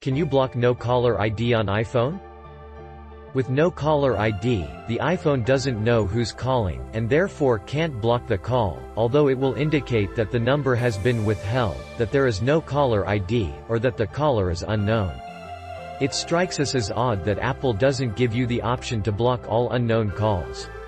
Can you block no caller ID on iPhone? With no caller ID, the iPhone doesn't know who's calling, and therefore can't block the call, although it will indicate that the number has been withheld, that there is no caller ID, or that the caller is unknown. It strikes us as odd that Apple doesn't give you the option to block all unknown calls.